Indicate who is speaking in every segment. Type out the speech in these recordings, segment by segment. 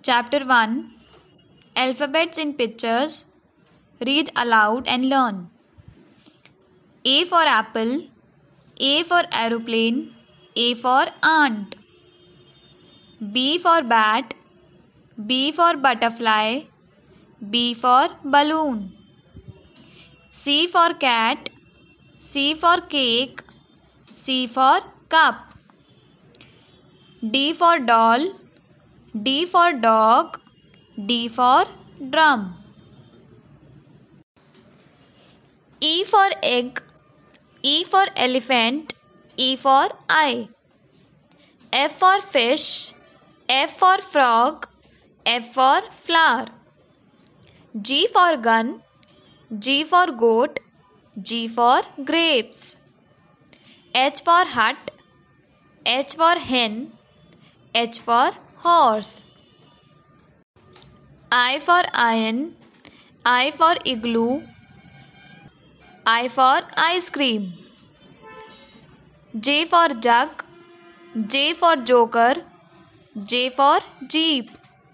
Speaker 1: Chapter 1 Alphabets in Pictures. Read aloud and learn. A for apple, A for aeroplane, A for ant. B for bat, B for butterfly, B for balloon. C for cat, C for cake, C for cup. D for doll, D for dog, D for drum. E for egg, E for elephant, E for eye. F for fish, F for frog, F for flower. G for gun, G for goat, G for grapes. H for hut, H for hen, H for horse. I for iron, I for igloo, I for ice cream. J for jug, J for joker, J for jeep.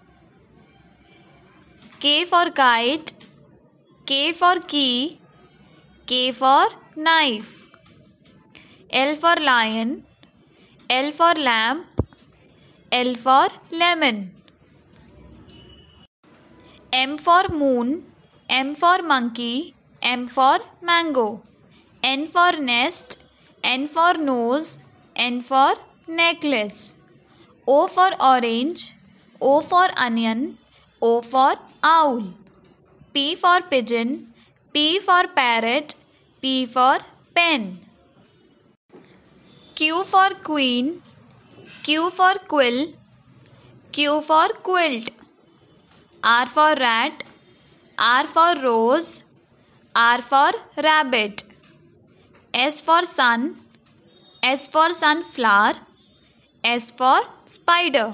Speaker 1: K for kite, K for key, K for knife. L for lion, L for lamp, L for lemon. M for moon, M for monkey, M for mango. N for nest, N for nose, N for necklace. O for orange, O for onion, O for owl. P for pigeon, P for parrot, P for pen. Q for queen, Q for quill, Q for quilt. R for rat, R for rose, R for rabbit. S for sun, S for sunflower, S for spider.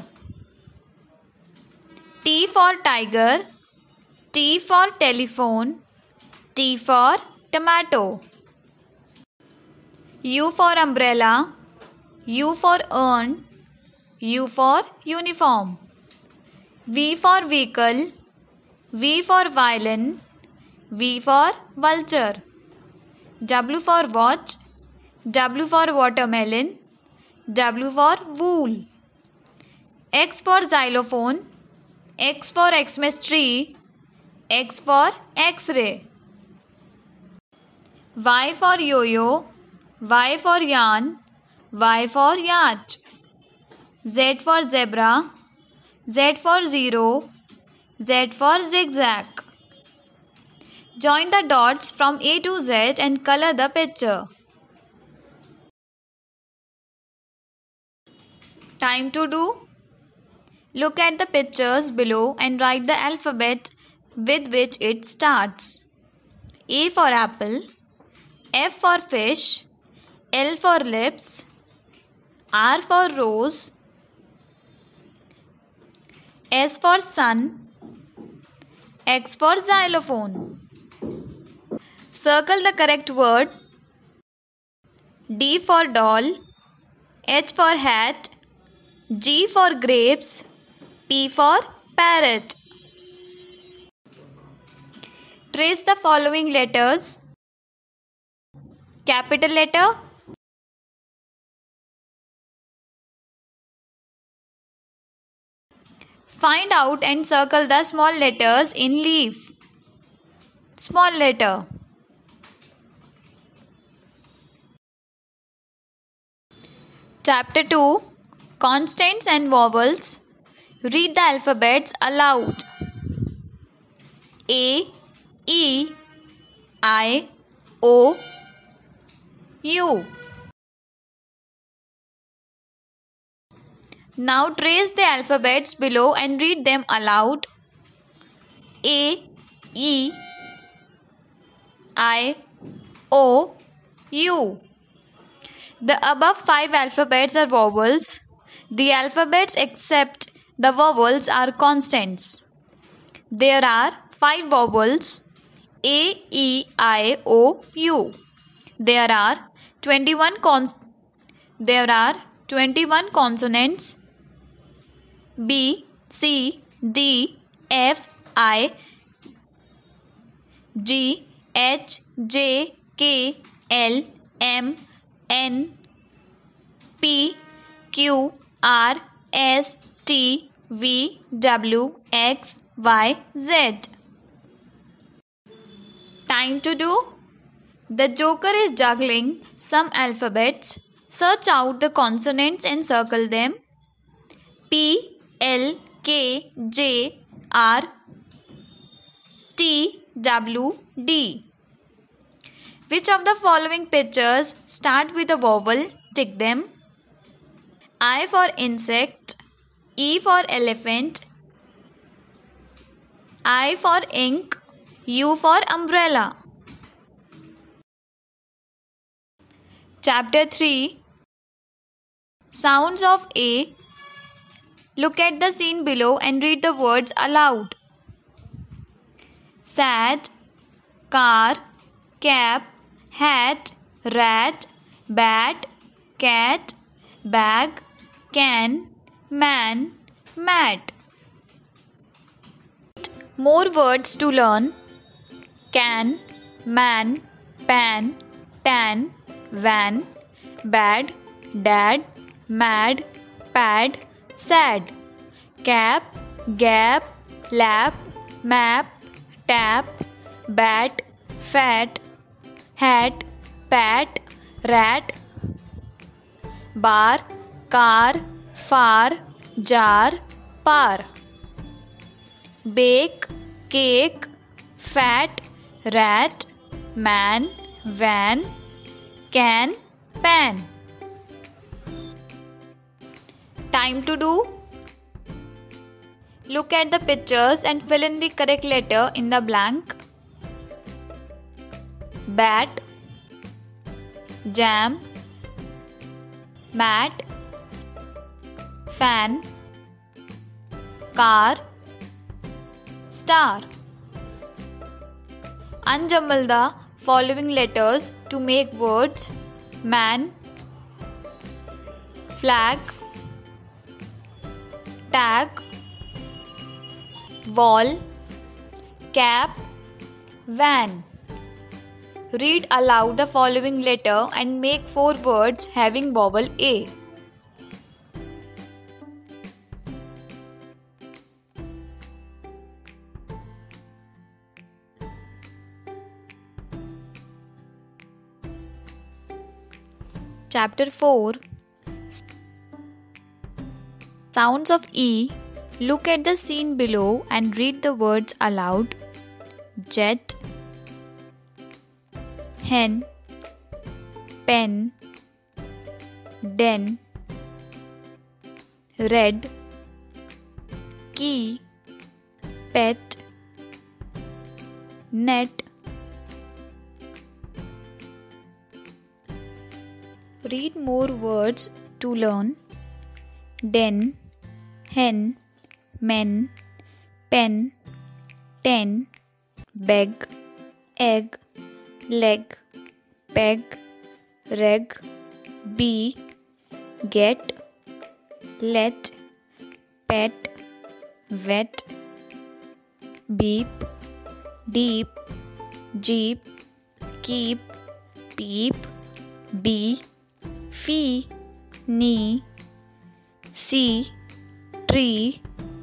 Speaker 1: T for tiger, T for telephone, T for tomato. U for umbrella, U for urn, U for uniform. V for vehicle, V for violin, V for vulture. W for watch, W for watermelon, W for wool. X for xylophone, X for Xmas tree, X for X-ray. Y for yo-yo, Y for yarn, Y for yacht. Z for zebra, Z for zero, Z for zigzag. Join the dots from A to Z and color the picture. Time to do. Look at the pictures below and write the alphabet with which it starts. A for apple, F for fish, L for lips, R for rose, S for sun, X for xylophone. Circle the correct word. D for doll, H for hat, G for grapes, P for parrot. Trace the following letters. Capital letter, find out and circle the small letters in leaf. Small letter. Chapter 2 Consonants and Vowels. Read the alphabets aloud. A, E, I, O, U. Now trace the alphabets below and read them aloud. A, E, I, O, U. The above 5 alphabets are vowels. The alphabets except the vowels are consonants. There are 5 vowels A, E, I, O, U. There are 21 consonants B, C, D F I G H J K L M N P Q R S T V W X Y Z. Time to do. The joker is juggling some alphabets. Search out the consonants and circle them. P L K J R T W D. Which of the following pictures start with a vowel? Tick them. I for insect, E for elephant, I for ink, U for umbrella. Chapter 3. Sounds of A. Look at the scene below and read the words aloud. Sat, car, cap, hat, rat, bat, cat, bag, can, man, mat. More words to learn. Can, man, pan, tan, van, bad, dad, mad, pad, sad. Cap, gap, lap, map, tap, bat, fat, hat, pat, rat. Bar, car, far, jar, par. Bake, cake, fat, rat, man, van, can, pan. Time to do. Look at the pictures and fill in the correct letter in the blank. Bat, jam, mat, fan, car, star. Unjumble the following letters to make words: man, flag, tag, wall, cap, van. Read aloud the following letter and make 4 words having vowel A. Chapter 4. Sounds of E. Look at the scene below and read the words aloud. Jet, hen, pen, den, red, key, pet, net. Read more words to learn. Den, hen, men, pen, ten, beg, egg, leg, peg, reg, bee, get, let, pet, wet, beep, deep, jeep, keep, peep, bee, fee, knee, see, tree,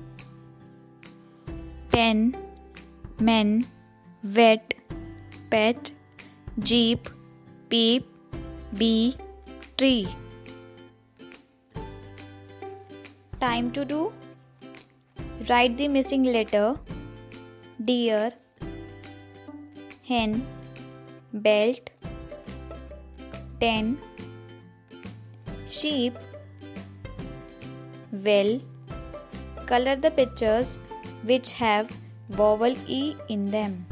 Speaker 1: pen, men, wet, pet, jeep, peep, bee, tree. Time to do. Write the missing letter. Deer, hen, belt, ten, sheep, well. Color the pictures which have vowel E in them.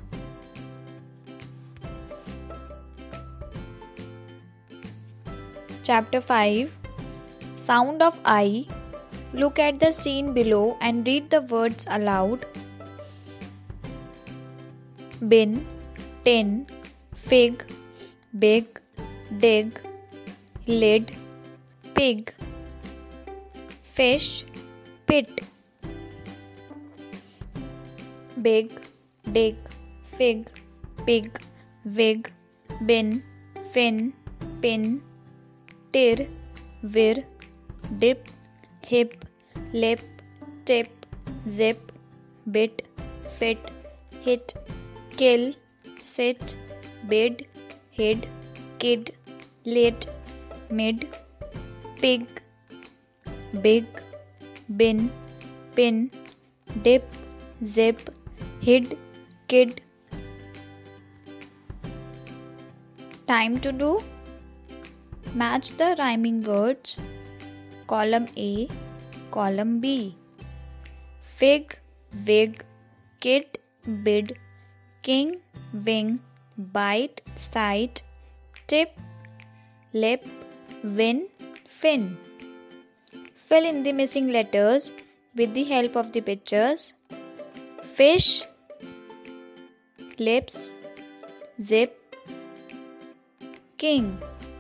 Speaker 1: Chapter 5. Sound of I. Look at the scene below and read the words aloud. Bin, tin, fig, big, dig, lid, pig, fish, pit. big, dig, fig, pig, wig, bin, fin, pin, tir, vir, dip, hip, lip, tip, zip, bit, fit, hit, kill, sit, bid, hid, kid, lit, mid, pig, big, bin, pin, dip, zip, hid, kid. Time to do. Match the rhyming words. Column A, column B. Fig, wig, kid, bid, king, wing, bite, sight, tip, lip, win, fin. Fill in the missing letters with the help of the pictures. Fish, lips, zip, king.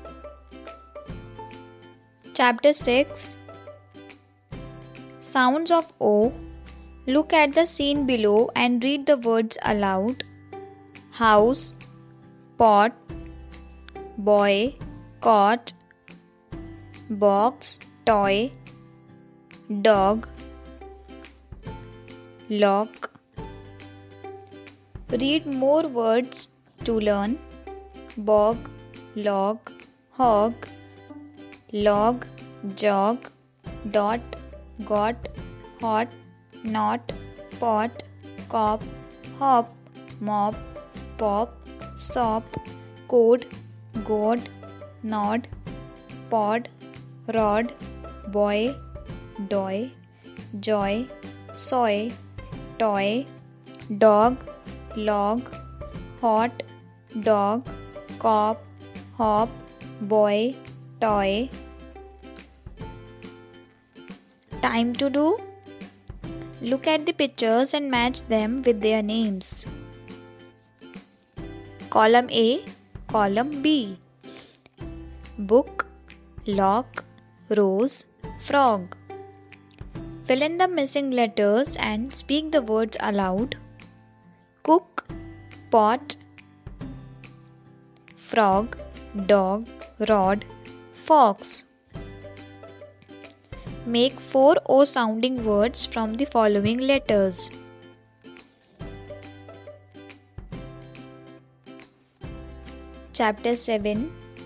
Speaker 1: Chapter 6. Sounds of O. Look at the scene below and read the words aloud. House, pot, boy, cot, box, toy, dog, lock. Read more words to learn. Bog, log, hog, log, jog, dot, got, hot, not, pot, cop, hop, mop, pop, sop, code, god, nod, pod, rod, boy, doy, joy, soy, toy, dog, log, hot, dog, cop, hop, boy, toy. Time to do. Look at the pictures and match them with their names. Column A, column B. Book, lock, rose, frog. Fill in the missing letters and speak the words aloud. Cook, pot, frog, dog, rod, fox. Make 4 O sounding words from the following letters. Chapter 7.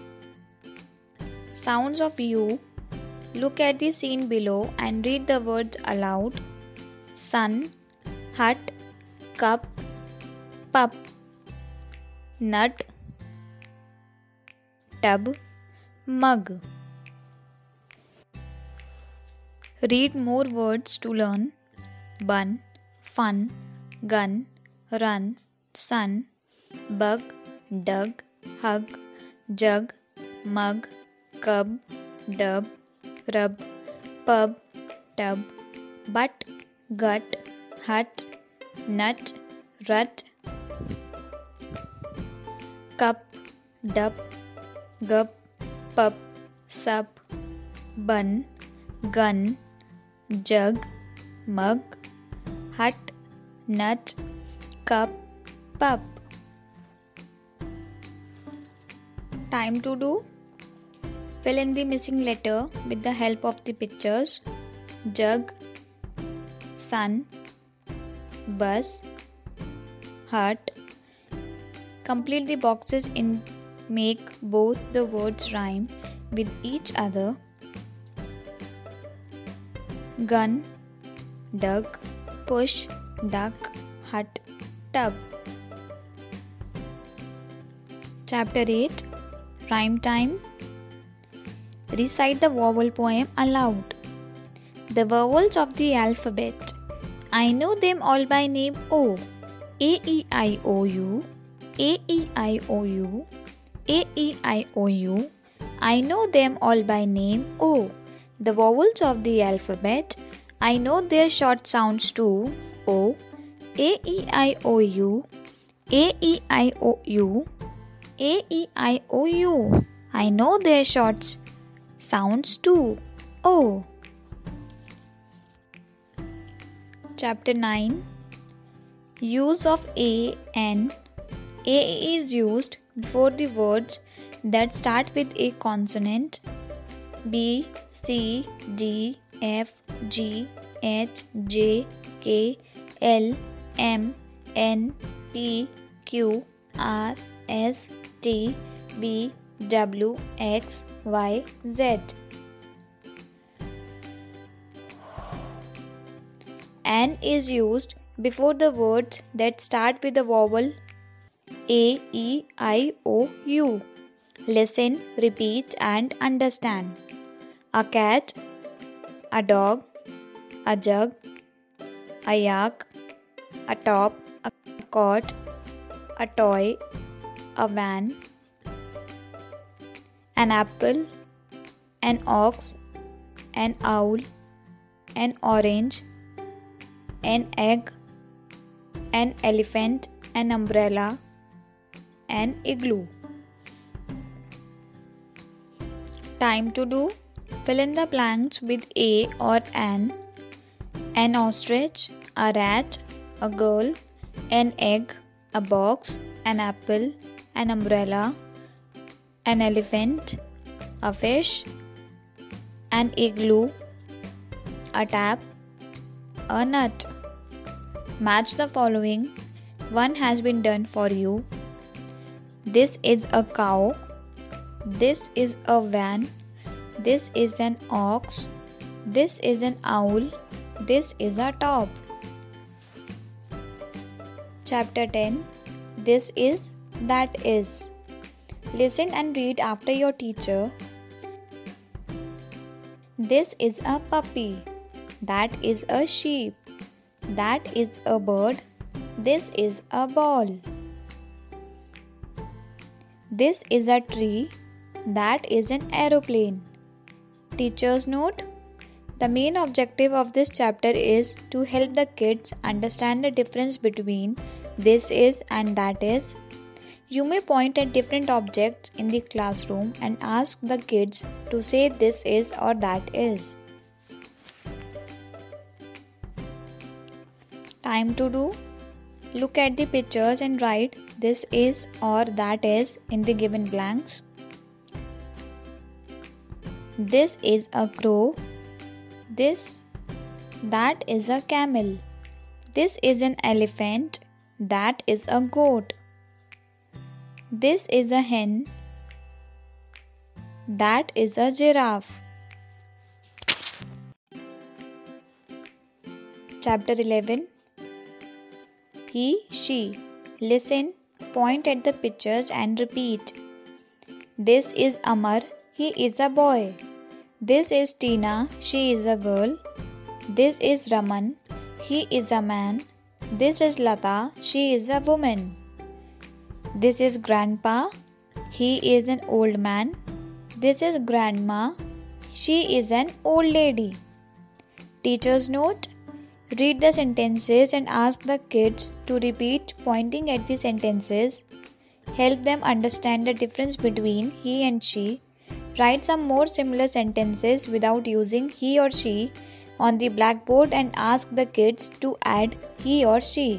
Speaker 1: Sounds of U. Look at the scene below and read the words aloud. Sun, hut, cup, pup, nut, tub, mug. Read more words to learn. Bun, fun, gun, run, sun, bug, dug, hug, jug, mug, cub, dub, rub, pub, tub, butt, gut, hut, nut, rut, cup, dup, gup, pup, sup, bun, gun, jug, mug, hut, nut, cup, pup. Time to do. Fill in the missing letter with the help of the pictures. Jug, sun, bus, hut. Complete the boxes in make both the words rhyme with each other. Gun, dug, push, duck, hut, tub. Chapter 8. Rhyme time. Recite the vowel poem aloud. The vowels of the alphabet. I know them all by name. O. A, E, I, O, U. A, E, I, O, U. A, E, I, O, U. I know them all by name. O. The vowels of the alphabet. I know their short sounds too. O. A, E, I, O, U. A, E, I, O, U. A, E, I, O, U. I know their short sounds too. O. Chapter 9. Use of a, n. A is used before the words that start with a consonant. B, C, D, F, G, H, J, K, L, M, N, P, Q, R, S, T, V, W, X, Y, Z. N is used before the words that start with the vowel A, E, I, O, U. Listen, repeat and understand. A cat, a dog, a jug, a yak, a top, a cot, a toy, a van, an apple, an ox, an owl, an orange, an egg, an elephant, an umbrella, an igloo. Time to do. Fill in the blanks with a or an ostrich, a rat, a girl, an egg, a box, an apple, an umbrella, an elephant, a fish, an igloo, a tap, a nut. Match the following. One has been done for you. This is a cow. This is a van. This is an ox. This is an owl. This is a top. Chapter 10. This is, that is. Listen and read after your teacher. This is a puppy. That is a sheep. That is a bird. This is a ball. This is a tree. That is an aeroplane. Teacher's note: the main objective of this chapter is to help the kids understand the difference between this is and that is. You may point at different objects in the classroom and ask the kids to say this is or that is. Time to do. Look at the pictures and write this is or that is in the given blanks. This is a crow. That is a camel. This is an elephant. That is a goat. This is a hen. That is a giraffe. Chapter 11. He, she. Listen, point at the pictures and repeat. This is Amar. He is a boy. This is Tina. She is a girl. This is Raman. He is a man. This is Lata. She is a woman. This is Grandpa. He is an old man. This is Grandma. She is an old lady. Teacher's note: read the sentences and ask the kids to repeat pointing at the sentences. Help them understand the difference between he and she. Write some more similar sentences without using he or she on the blackboard and ask the kids to add he or she.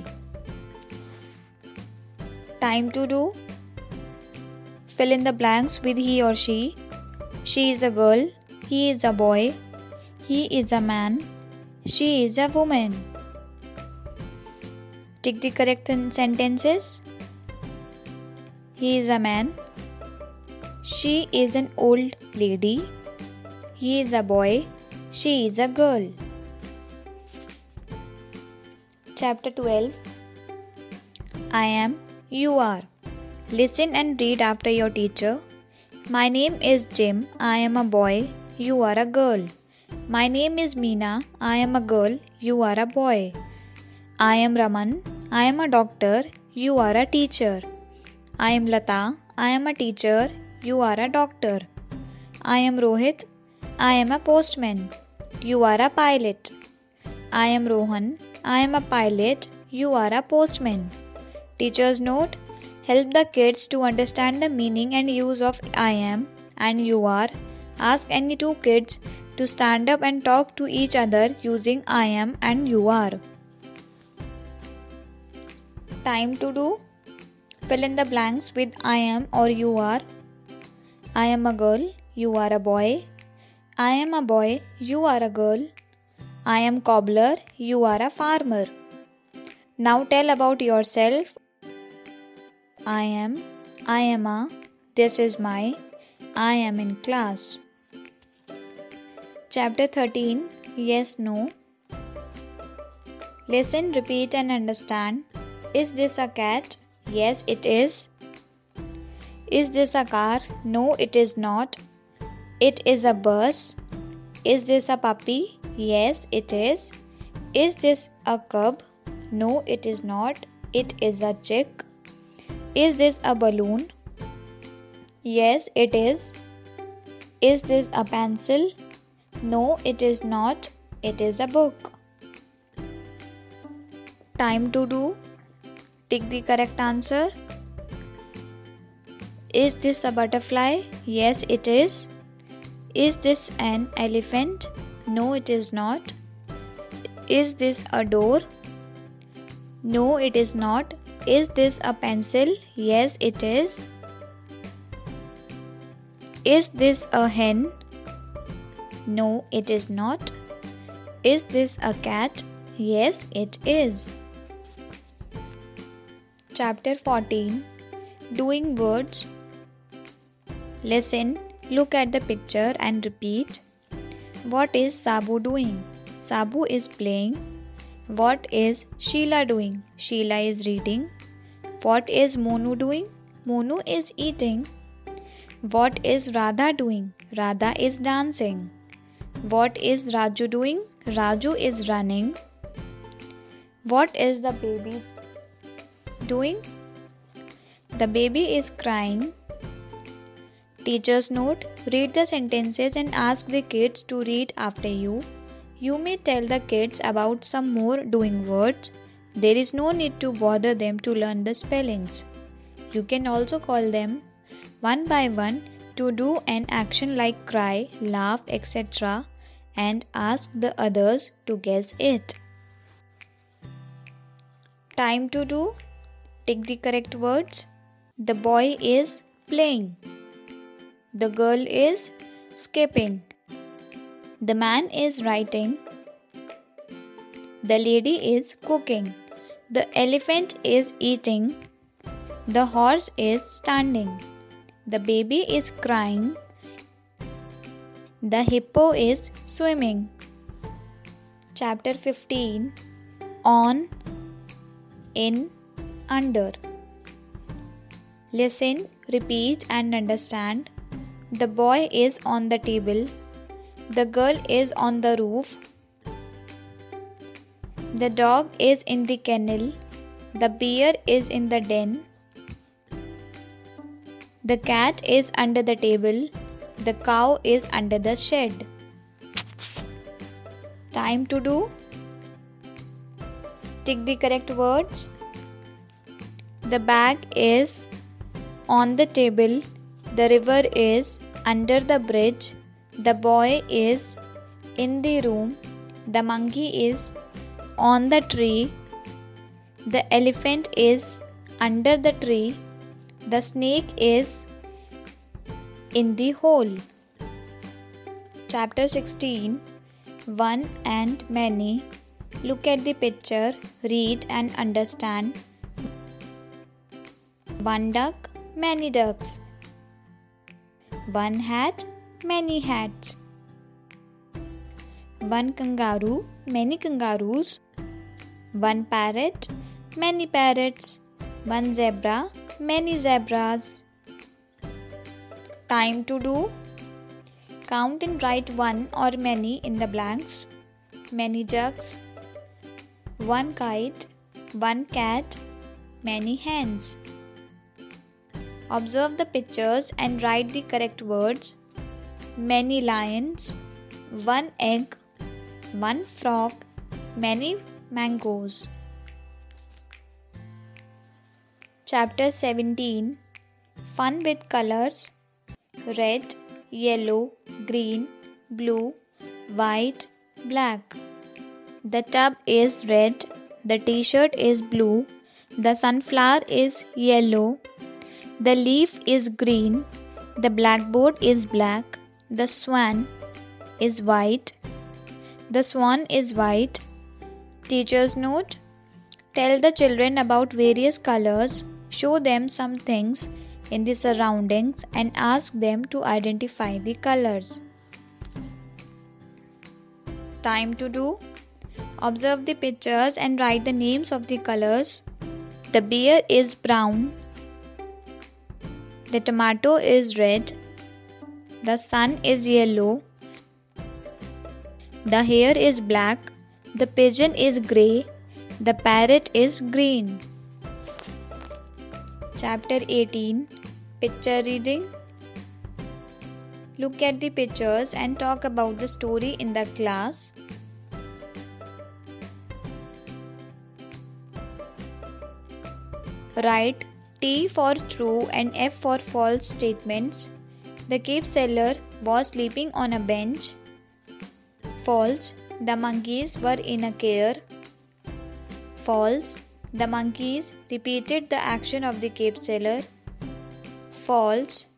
Speaker 1: Time to do. Fill in the blanks with he or she. She is a girl. He is a boy. He is a man. She is a woman. Tick the correct sentences. He is a man. She is an old lady. He is a boy. She is a girl. Chapter 12. I am, you are. Listen and read after your teacher. My name is Jim. I am a boy. You are a girl. My name is Meena. I am a girl. You are a boy. I am Raman. I am a doctor. You are a teacher. I am Lata. I am a teacher. You are a doctor. I am Rohit. I am a postman. You are a pilot. I am Rohan. I am a pilot. You are a postman. Teacher's note: help the kids to understand the meaning and use of I am and you are. Ask any two kids to stand up and talk to each other using I am and you are. Time to do. Fill in the blanks with I am or you are. I am a girl, you are a boy. I am a boy, you are a girl. I am cobbler, you are a farmer. Now tell about yourself. I am a, this is my, I am in class. Chapter 13. Yes, no. Listen, repeat and understand. Is this a cat? Yes, it is. Is this a car? No, it is not. It is a bus. Is this a puppy? Yes, it is. Is this a cub? No, it is not. It is a chick. Is this a balloon? Yes, it is. Is this a pencil? No, it is not. It is a book. Time to do. Tick the correct answer. Is this a butterfly? Yes, it is. Is this an elephant? No, it is not. Is this a door? No, it is not. Is this a pencil? Yes, it is. Is this a hen? No, it is not. Is this a cat? Yes, it is. Chapter 14. Doing words. Listen, look at the picture and repeat. What is Sabu doing? Sabu is playing. What is Sheila doing? Sheila is reading. What is Monu doing? Monu is eating. What is Radha doing? Radha is dancing. What is Raju doing? Raju is running. What is the baby doing? The baby is crying. Teacher's note. Read the sentences and ask the kids to read after you. You may tell the kids about some more doing words. There is no need to bother them to learn the spellings. You can also call them one by one to do an action like cry, laugh, etc. and ask the others to guess it. Time to do. Tick the correct words. The boy is playing. The girl is skipping. The man is writing. The lady is cooking. The elephant is eating. The horse is standing. The baby is crying. The hippo is swimming. Chapter 15. On, in, under. Listen, repeat and understand. The boy is on the table. The girl is on the roof. The dog is in the kennel. The bear is in the den. The cat is under the table. The cow is under the shed. Time to do. Tick the correct words. The bag is on the table. The river is under the bridge. The boy is in the room. The monkey is on the tree. The elephant is under the tree. The snake is in the hole. Chapter 16. One and many. Look at the picture, read and understand. One duck, many ducks. One hat, many hats. One kangaroo, many kangaroos. One parrot, many parrots. One zebra, many zebras. Time to do. Count and write one or many in the blanks. Many jugs. One kite. One cat. Many hens. Observe the pictures and write the correct words. Many lions. One egg. One frog. Many mangoes. Chapter 17. Fun with colors. Red, yellow, green, blue, white, black. The tub is red. The t-shirt is blue. The sunflower is yellow. The leaf is green. The blackboard is black. The swan is white. The swan is white. Teacher's note: tell the children about various colors, show them some things in the surroundings, and ask them to identify the colors. Time to do: observe the pictures and write the names of the colors. The bear is brown. The tomato is red. The sun is yellow. The hare is black. The pigeon is grey. The parrot is green. Chapter 18. Picture reading. Look at the pictures and talk about the story in the class. Write T for true and F for false statements. The cave seller was sleeping on a bench. False. The monkeys were in a cave. False. The monkeys repeated the action of the cave seller. False.